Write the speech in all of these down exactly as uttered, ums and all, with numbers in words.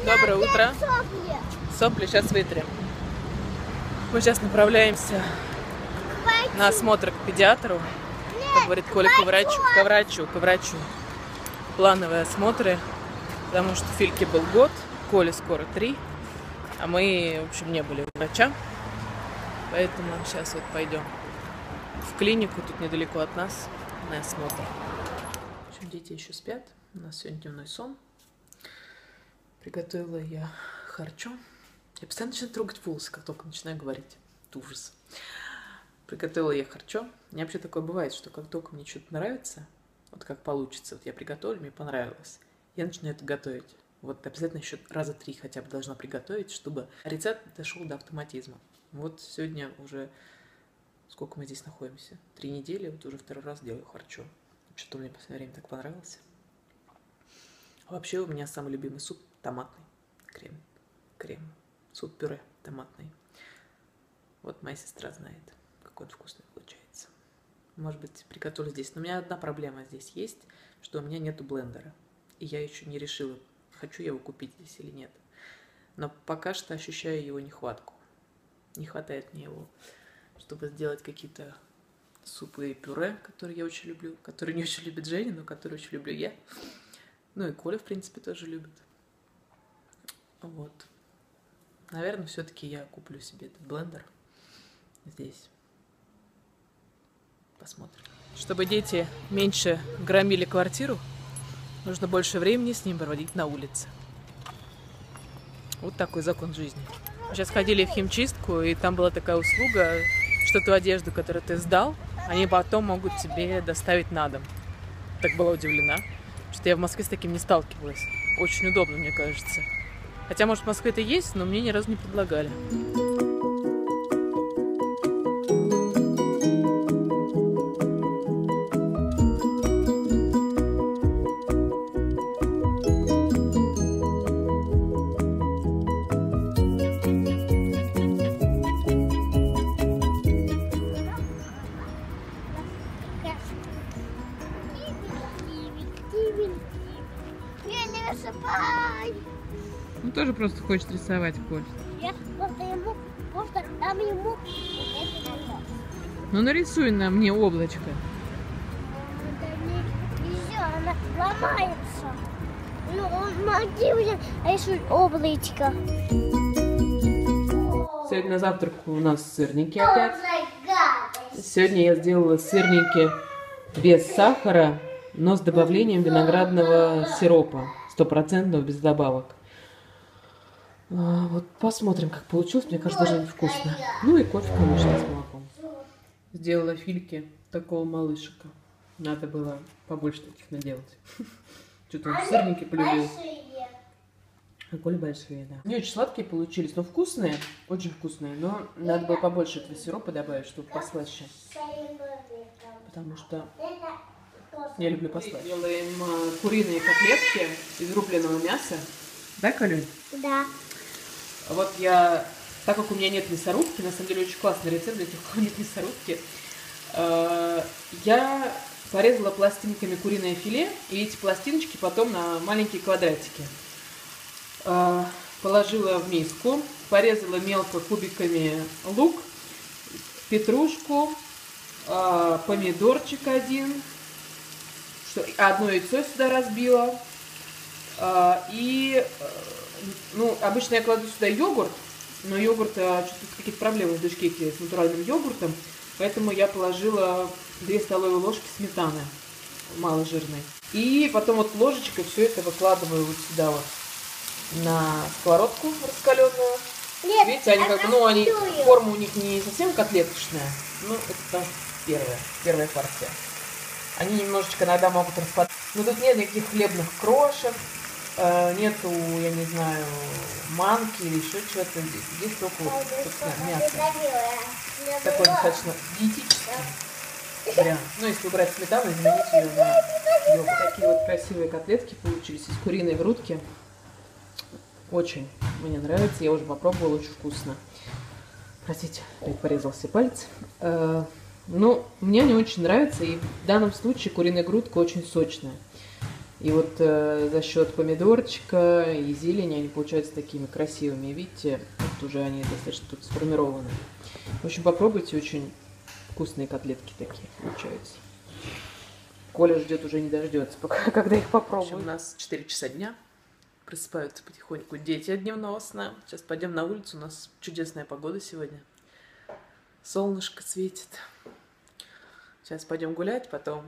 Доброе утро. Сопли сейчас вытрем. Мы сейчас направляемся на осмотр к педиатру. Как говорит Коля, к врачу, к врачу, к врачу. Плановые осмотры, потому что Фильке был год, Коле скоро три, а мы, в общем, не были у врача. Поэтому сейчас вот пойдем в клинику, тут недалеко от нас, на осмотр. В общем, дети еще спят. У нас сегодня дневной сон. Приготовила я харчо. Я постоянно начинаю трогать волосы, как только начинаю говорить. Это ужас. Приготовила я харчо. У меня вообще такое бывает, что как только мне что-то нравится, вот как получится, вот я приготовила, мне понравилось, я начинаю это готовить. Вот обязательно еще раза три хотя бы должна приготовить, чтобы рецепт дошел до автоматизма. Вот сегодня уже, сколько мы здесь находимся? Три недели, вот уже второй раз делаю харчо. Что-то мне в последнее время так понравилось. Вообще у меня самый любимый суп томатный. Крем. Крем. Суп-пюре томатный. Вот моя сестра знает, какой он вкусный получается. Может быть, приготовлю здесь. Но у меня одна проблема здесь есть, что у меня нету блендера. И я еще не решила, хочу я его купить здесь или нет. Но пока что ощущаю его нехватку. Не хватает мне его, чтобы сделать какие-то супы и пюре, которые я очень люблю, которые не очень любит Женя, но которые очень люблю я. Ну и Коля, в принципе, тоже любит. Вот. Наверное, все-таки я куплю себе этот блендер здесь. Посмотрим. Чтобы дети меньше громили квартиру, нужно больше времени с ним проводить на улице. Вот такой закон жизни. Сейчас ходили в химчистку, и там была такая услуга, что ту одежду, которую ты сдал, они потом могут тебе доставить на дом. Так была удивлена, что я в Москве с таким не сталкивалась. Очень удобно, мне кажется. Хотя, может, в Москве это есть, но мне ни разу не предлагали. Ну, тоже просто хочет рисовать, Коль. Я просто ему, просто дам ему вот это дает. Ну, нарисуй на мне облачко. Это не нельзя, она ломается. Ну, он могли уже рисует облачко. Сегодня на завтрак у нас сырники опять. Сегодня я сделала сырники без сахара, но с добавлением виноградного сиропа. Стопроцентного, без добавок. А, вот посмотрим, как получилось. Мне кажется, даже невкусно. Ну и кофе, конечно, с молоком. Сделала Фильке такого малышика. Надо было побольше таких наделать. Что-то он сырники полюбил. А Коля большие, да. Не очень сладкие получились, но вкусные. Очень вкусные. Но надо было побольше этого сиропа добавить, чтобы послаще. Потому что я люблю послать. Делаем куриные котлетки из рубленого мяса. Да, Колюнь? Да. Вот я, так как у меня нет мясорубки, на самом деле очень классный рецепт для тех, у кого нет мясорубки, я порезала пластинками куриное филе, и эти пластиночки потом на маленькие квадратики положила в миску, порезала мелко кубиками лук, петрушку, помидорчик один, одно яйцо сюда разбила. И, ну, обычно я кладу сюда йогурт, но йогурт, что-то какие-то проблемы в дошкейке с натуральным йогуртом, поэтому я положила две столовые ложки сметаны маложирной. И потом вот ложечкой все это выкладываю вот сюда вот на сковородку раскаленную. Нет, видите, они как бы, ну, они, форма у них не совсем котлеточная, но это первая, первая партия. Они немножечко иногда могут распадаться. Но тут нет никаких хлебных крошек, э, нету, я не знаю, манки или еще чего-то. Здесь только вот, мясо. Такой достаточно диетический вариант. Ну, если убрать сметану, заменить ее на йогурт. Такие вот красивые котлетки получились из куриной грудки. Очень мне нравится. Я уже попробовала, очень вкусно. Простите, порезался палец. Ну, мне они очень нравятся, и в данном случае куриная грудка очень сочная. И вот э, за счет помидорчика и зелени они получаются такими красивыми. Видите, вот уже они достаточно тут сформированы. В общем, попробуйте, очень вкусные котлетки такие получаются. Коля ждет, уже не дождется, пока, когда их попробует. В общем, у нас четыре часа дня. Просыпаются потихоньку дети от дневного сна. Сейчас пойдем на улицу. У нас чудесная погода сегодня. Солнышко светит. Сейчас пойдем гулять, потом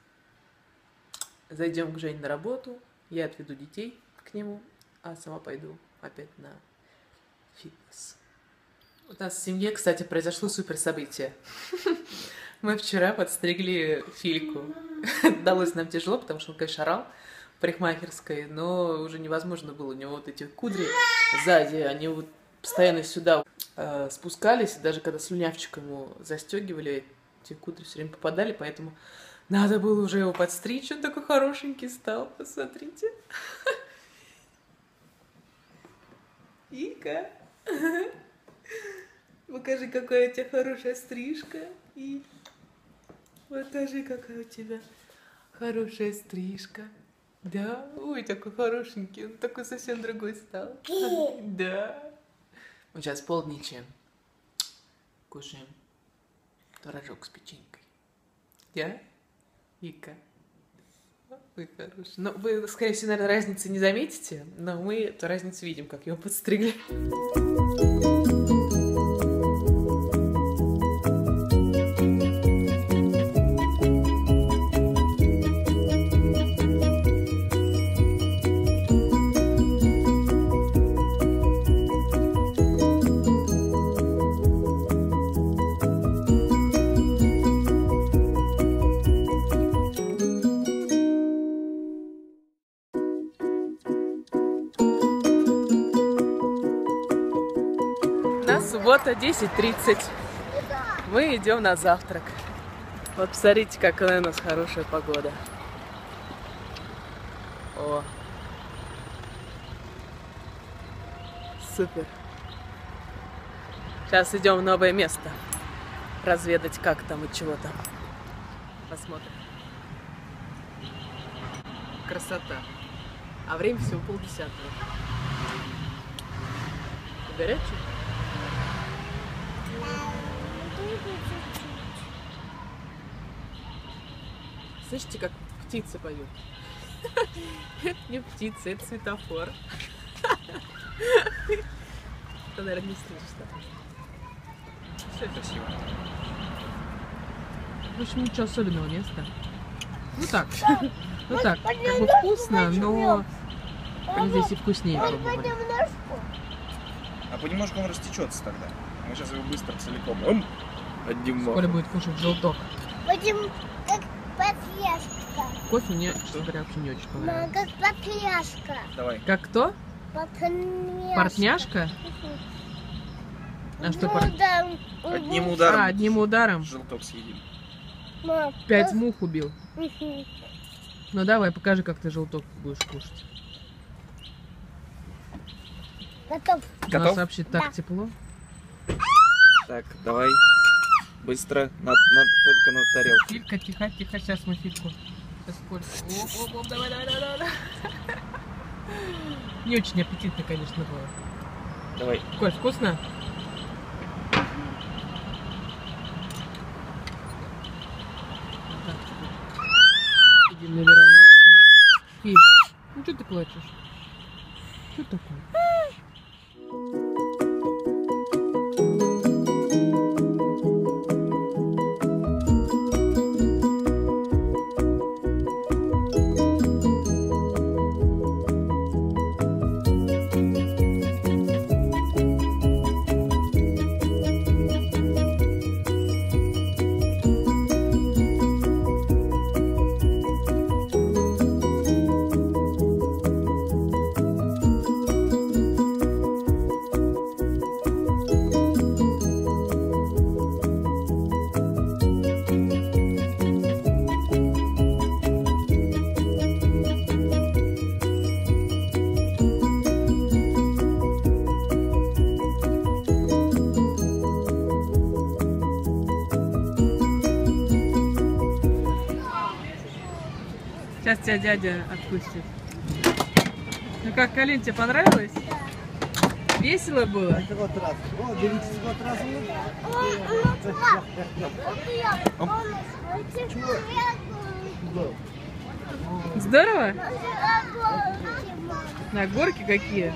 зайдем к Жене на работу. Я отведу детей к нему, а сама пойду опять на фитнес. У нас в семье, кстати, произошло супер событие. Мы вчера подстригли Фильку. Далось нам тяжело, потому что он, конечно, орал в парикмахерской, но уже невозможно было. У него вот эти кудри сзади, они вот постоянно сюда э, спускались, и даже когда слюнявчик ему застегивали, эти кудри все время попадали, поэтому надо было уже его подстричь. Он такой хорошенький стал, посмотрите. Ика, покажи, какая у тебя хорошая стрижка. И покажи, какая у тебя хорошая стрижка. Да, ой, такой хорошенький, он такой совсем другой стал. Да. Мы сейчас полдничаем, кушаем творожок с печенькой. Да, Вика? Вы хороший. Ну, вы, скорее всего, наверное, разницы не заметите, но мы эту разницу видим, как его подстригли. Суббота, десять тридцать. Мы идем на завтрак. Вот посмотрите, какая у нас хорошая погода. О, супер. Сейчас идем в новое место. Разведать, как там и чего там. Посмотрим. Красота. А время всего полдесятого. Горячий? Слышите, как птицы поют? Это не птицы, это светофор. Ты, наверное, не слышишь. Все красиво. В общем, ничего особенного места. Ну так, ну так, как бы вкусно, но здесь и вкуснее пробовали. А понемножку он растечется тогда. Мы сейчас его быстро целиком ом, одним. Коля будет кушать желток. Будем как папьяшка. Кофе мне, честно говоря, вообще не очень понравилось. Как папьяшка. Давай. Как кто? Папняшка. Партняшка? А что пар... Одним ударом. А, одним ударом. Желток съедим. Пять мух убил. Ну давай, покажи, как ты желток будешь кушать. Готов. У нас Готов? вообще так Да. тепло. Так, давай. Быстро. На, на, только на тарелку. Филька, тихо, тихо, сейчас мы Фильку. Сейчас Коль. Оп, оп, оп, давай, давай, давай, давай. Не очень аппетитно, конечно, было. Давай. Коль, вкусно? Идем на верандочку. Филь, ну что ты плачешь? Что такое? Сейчас тебя дядя отпустит. Ну как, Калин, тебе понравилось? Весело было? Здорово? На горки какие?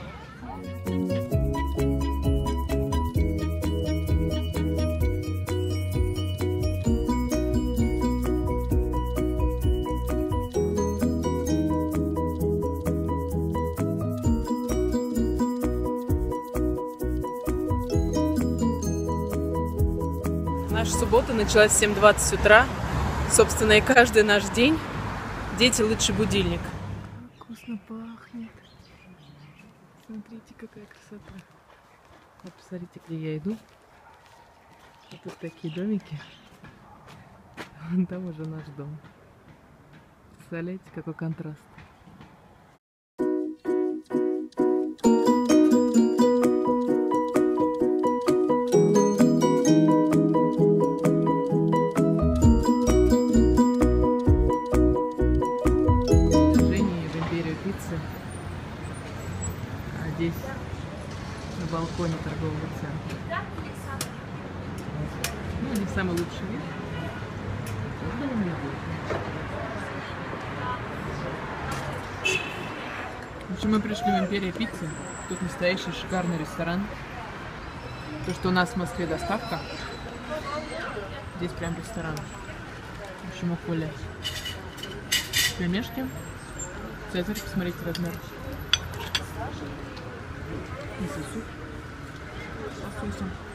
Наша суббота началась в семь двадцать утра. Собственно, и каждый наш день. Дети лучший будильник. Вкусно пахнет. Смотрите, какая красота. Вот посмотрите, где я иду. Вот тут такие домики. Вон там уже наш дом. Представляете, какой контраст. А здесь на балконе торгового центра. Ну, не самый лучший вид. В общем, мы пришли в Империя Пиццы. Тут настоящий шикарный ресторан. То, что у нас в Москве доставка. Здесь прям ресторан. В общем, ухвалять. Пельмешки. Цезарь, посмотрите размер. И сосуд. С лососем.